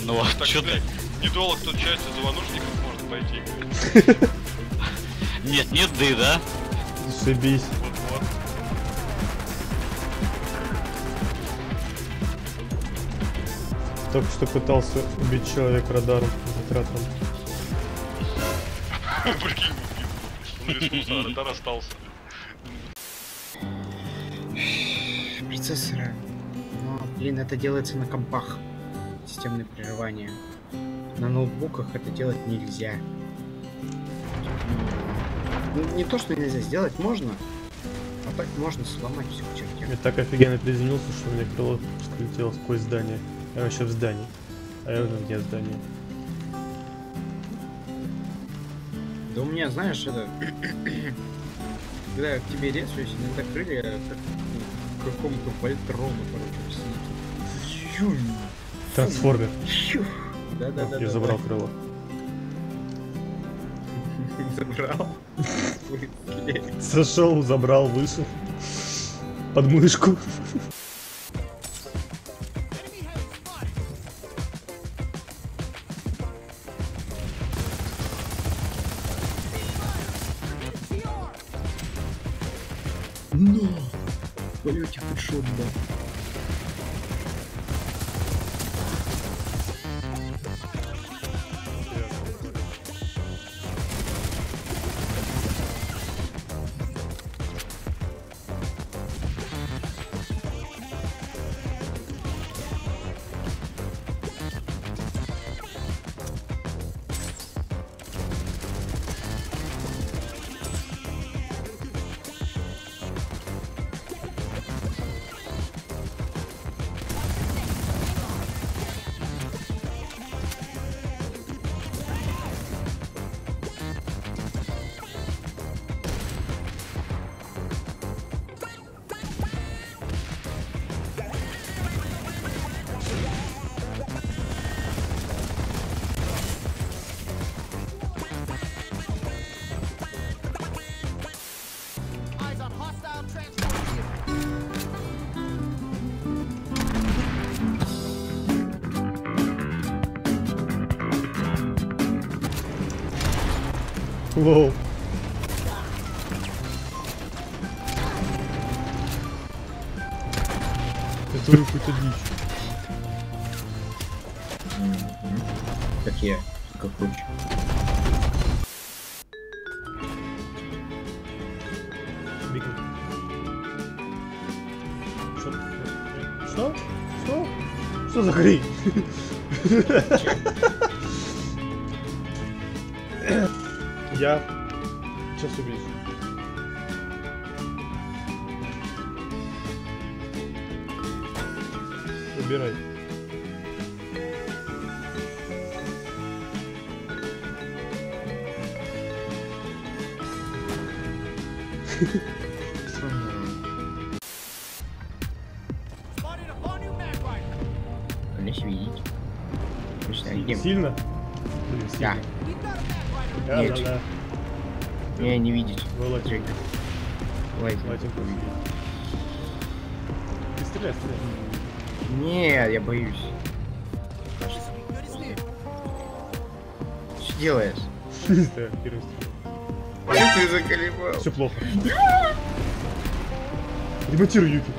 Ну а Так, чё блядь, ты? недолго тут часть звонушников может пойти. Нет, нет ды, да? Зашибись. Вот-вот. Только что пытался убить человека радаром, генератором. Прикинь, он рискнулся, а радар остался. Процессоры. Но, блин, это делается на компах. Системное прерывание. На ноутбуках это делать нельзя. Ну, не то, что нельзя, сделать можно. А так можно сломать все к чертям. Я так офигенно приземлился, что у меня крыло скрутило сквозь здание. Я вообще в здании. А я уже вне здания. Да у меня, знаешь, это... Когда я к тебе резаюсь, иногда крылья как к какому-то Вольтрону, короче, сидит. Трансформер. Да-да-да. Я забрал крыло. Забрал? Зашел, забрал, вышел. Под мышку. Но! В полете хедшот, да. Лоу. Это какой-то дичь. Как я, как хочешь. Бегу. Что? Что? Что за хрень? Я сейчас убейся. Убирай. Конечно, видите. Точно, где? Сильно? Блин, Да. сильно. Да, Нет. да, да. Не, не видеть. Вылазим. Лазим. Лазим. Ты стреляй, стреляй. Не, я боюсь. Что делаешь? Стреляй, первый стрел. Ты заколебал. Все плохо. Ремонтируй Юки.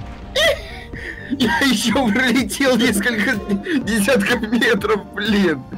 Я еще пролетел несколько десятков метров, блин.